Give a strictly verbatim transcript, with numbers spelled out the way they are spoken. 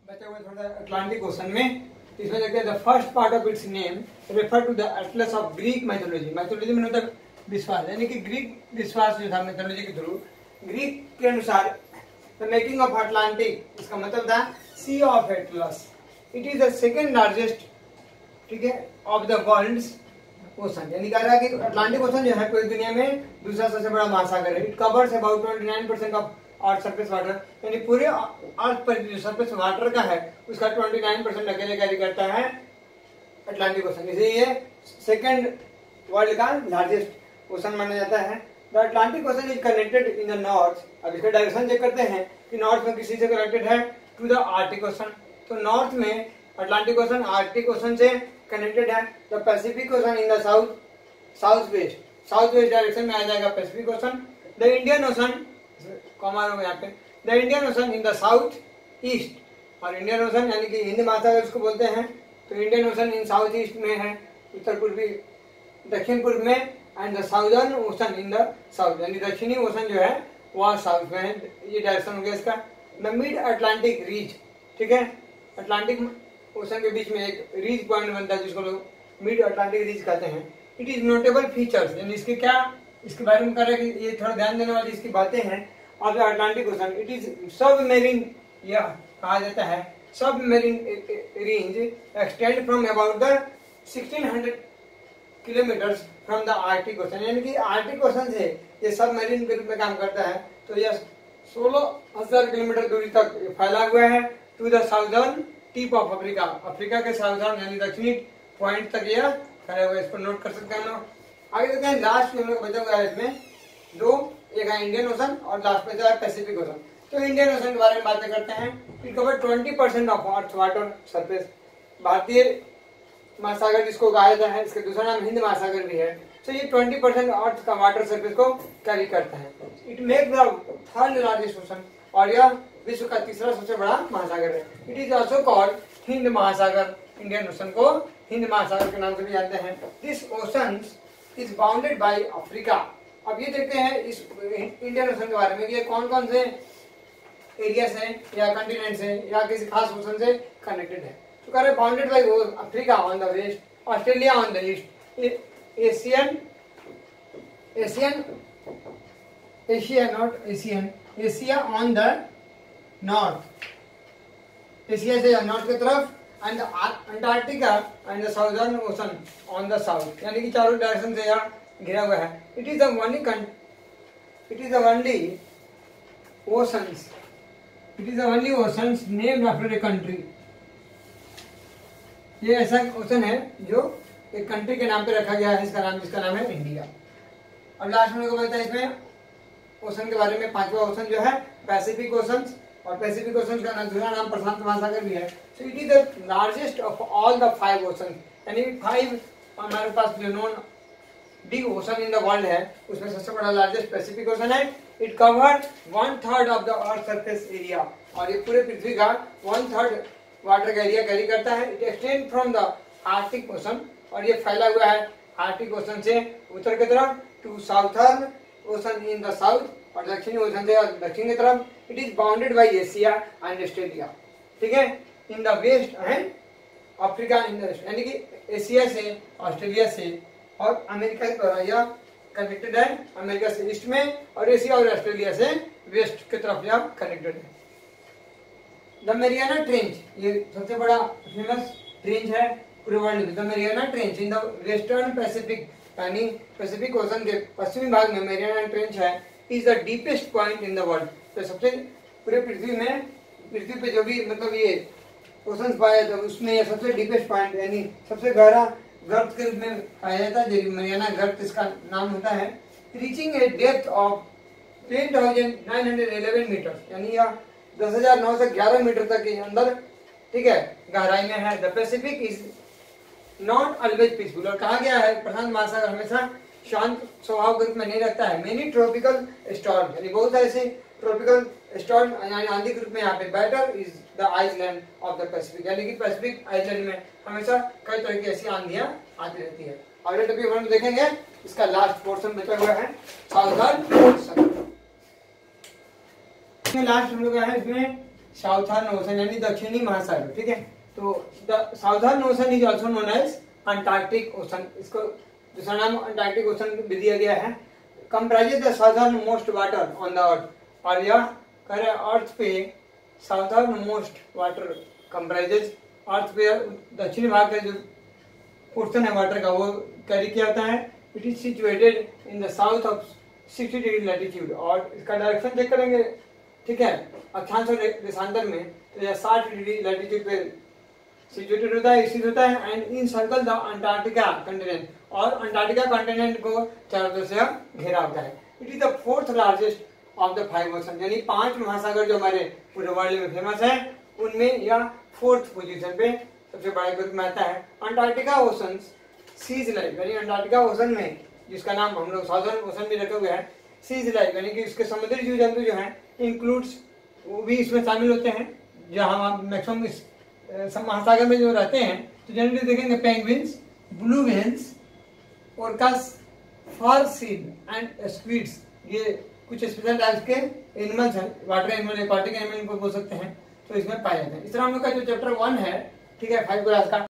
बचा हुआ थोड़ा अटलांटिक ओशन में। इसमें देखते हैं the first part of its name refer to the Atlas of Greek mythology. Mythology में मतलब विश्वास, यानी कि ग्रीक विश्वास जो था मैथोलॉजी के थ्रू, ग्रीक के अनुसार द मेकिंग ऑफ अटलांटिक, इसका मतलब था sea of Atlas. It is the second largest, ठीक है, ऑफ द वर्ल्ड ओशन। यानी कह रहा है कि अटलांटिक ओशन जो है पूरी दुनिया में दूसरा सबसे बड़ा महासागर है। It covers about twenty nine percent of earth surface water, यानी पूरे अर्थ पर जो सरफेस वाटर का है उसका उनतीस परसेंट अकेले कैरी करता है अटलांटिक ओशन। इसलिए ये सेकंड वर्ल्ड का लार्जेस्ट ओशन माना जाता है। The Atlantic Ocean is connected in the north. अब इसका डायरेक्शन चेक करते हैं कि नॉर्थ में किसी से कनेक्टेड है टू द आर्टिक ओशन। तो नॉर्थ में अटलांटिक ओशन आर्टिक ओशन से कनेक्टेड है। The Pacific Ocean in the south south west south west direction में आ जाएगा Pacific Ocean. The Indian Ocean common हो यहाँ पे, the Indian Ocean in the south east. और इंडियन ओशन यानी कि हिंद महासागर उसको बोलते हैं। तो Indian Ocean in south east में है, उत्तर पूर्वी दक्षिण पूर्व में। And the Southern Ocean in the south, यानी दक्षिणी ओशन जो है वह साउथ में है। ये डायरेक्शन हो गया इसका। द मिड अटलांटिक रीज, ठीक है, अटलांटिक ओशन के बीच में एक रीज पॉइंट बनता है जिसको लोग मिड अटलांटिक रीज कहते हैं। इट इज नोटेबल फीचर्स, यानी इसके क्या, इसके बारे में कर रहे हैं कि ये थोड़ा ध्यान देने वाली इसकी बातें हैं। Of the Atlantic Ocean it is submarine, यह कहा जाता है submarine range extend from about the sixteen hundred kilometres from the Arctic Ocean. यानी कि आर्टिक ओशन से ये सबमेरीन के रूप में काम करता है। तो यह सोलह हजार किलोमीटर दूरी तक फैला हुआ है to the southern tip of Africa. Africa के साउदर्न यानी दक्षिणी पॉइंट तक यह फैला हुआ है। इसको नोट कर सकते हैं हम लोग। आगे देखते हैं, लास्ट में हम लोग बचा हुआ है इसमें दो, एक है इंडियन ओशन और लास्ट में है पैसिफिक ओशन। तो इंडियन ओशन के बारे में बातें करते हैं। It cover twenty percent of earth water surface. भारतीय महासागर जिसको कहा जाता है, इसका दूसरा नाम हिंद महासागर भी है। तो ये ट्वेंटी परसेंट अर्थ का वाटर सरफेस को कैरी करता है। It make the third largest ocean, और यह विश्व का तीसरा सबसे बड़ा महासागर है। It is also called Hind महासागर। इंडियन ओशन को हिंद महासागर के नाम से भी जानते हैं। This ocean is bounded by Africa. अब ये देखते हैं इस इंडियन ओशन के बारे में कि ये कौन कौन से एरिया से या कंटिनेंट से या किसी खास ओशन से कनेक्टेड है। तो कह रहे bounded by Africa on the west, Australia on the east, Asian Asian Asia not Asian Asia on the north, Asia से नॉर्थ की तरफ, and Antarctica and the Southern Ocean on the south. यानी कि चारों डायरेक्शन से यह घिरा हुआ है। It is the only it is the only oceans it is the only oceans named after a country. ये ऐसा ओशन है जो एक कंट्री के नाम पे रखा गया है, इसका नाम जिसका नाम है इंडिया। और लास्ट में को बोलता है इसमें ओशन के बारे में, पांचवा ओशन जो है पैसिफिक ओशन, और पैसिफिक ओशन का दूसरा नाम प्रशांत महासागर भी है। So it is the largest of all the five ocean. यानी फाइव हमारे पास जो known big ocean in the world है उसमें सबसे बड़ा लार्जेस्ट पैसिफिक ओशन है। It cover one third of the earth surface area, और ये पूरे पृथ्वी का वन थर्ड वाटर का एरिया कैरी करता है। It extend from the Arctic Ocean, और ये फैला हुआ है आर्टिक ओशन से उत्तर की तरफ to Southern Ocean in the south, और दक्षिणी ओशन से दक्षिण की तरफ। It is bounded by Asia and Australia, ठीक है, in the west and Africa in the west. यानी कि एशिया से, ऑस्ट्रेलिया से और अमेरिका के द्वारा यह कनेक्टेड है। अमेरिका से ईस्ट में और एशिया और ऑस्ट्रेलिया से वेस्ट की तरफ यह कनेक्टेड है। द मैरियाना ट्रेंच, ये सबसे बड़ा फेमस ट्रेंच है पूरे वर्ल्ड में। The Mariana Trench in the western Pacific, यानी पैसिफिक ओशन के पश्चिमी भाग में मैरियाना ट्रेंच है, is the deepest point in the world. तो सबसे पूरे पृथ्वी में, पृथ्वी पे जो भी मतलब ये ओशन पाया जाता है उसमें यह सबसे डीपेस्ट पॉइंट, यानी सबसे गहरा गर्त के रूप में पाया जाता है। जो मैरियाना गर्त इसका नाम होता है। Reaching a depth of ten thousand nine hundred eleven metre, यानी यह दस हजार नौ सौ ग्यारह मीटर तक के अंदर, ठीक है, गहराई में है। The Pacific is not always peaceful, और कहा गया है प्रशांत महासागर हमेशा शांत स्वभाव के रूप में नहीं रखता है। मेनी ट्रॉपिकल स्टॉर्म, यानी बहुत ऐसे ट्रॉपिकल स्टॉर्म यानी आंधी के रूप में यहाँ पे। Better is the island of the Pacific, यानी कि पैसिफिक आइसलैंड में हमेशा कई तरह की ऐसी आंधियां आती रहती है। अगले टॉपिक हम देखेंगे, इसका लास्ट पोर्शन बचा हुआ है साउदर्न ओशन। लास्ट हम लोग है इसमें साउथर्न ओशन यानी दक्षिणी महासागर, ठीक है। तो the Southern Ocean is also known as Antarctic Ocean, इसको दूसरा नाम अंटार्कटिक ओशन भी दिया गया है। Comprises the southernmost water on the earth, और यह कह रहे अर्थ पे southernmost water comprises, earth पे दक्षिणी भाग का जो पोर्शन है वाटर का वो कैरी किया जाता है। It is situated in the south of sixty degree latitude, और इसका डायरेक्शन चेक करेंगे, ठीक है, अक्षांश और देशांतर में, तो यह साठ डिग्री लैटिट्यूड पे सिचुएटेड होता है, स्थित होता है। And encircle the Antarctica continent, और अंटार्कटिका कंटिनेंट को चारों तरफ से घेरा होता है। It is the fourth largest of the five ocean, यानी पांच महासागर जो हमारे पूरे वर्ल्ड में फेमस है उनमें यह फोर्थ पोजीशन पे सबसे बड़ा ग्रुप में आता है। अंटार्कटिका ओशन सीज लाइफ, यानी अंटार्कटिका ओशन में, जिसका नाम हम लोग साउथर्न ओशन भी रखे हुए हैं, सीज लाइफ यानी कि इसके समुद्री जीव जंतु जो हैं इंक्लूड्स, वो भी इसमें शामिल होते हैं। जहाँ मैक्सिमम इस महासागर में जो रहते हैं तो जनरली देखेंगे penguins, blue whales, orcas, fur seal and squids, ये कुछ स्पेशल टाइप्स के एनिमल्स हैं, वाटर एनिमल, एक्वाटिक एनिमल इनको बोल सकते हैं, तो इसमें पाए जाते हैं। इस तरह हम लोग का जो चैप्टर वन है, ठीक है, फाइव क्लास का,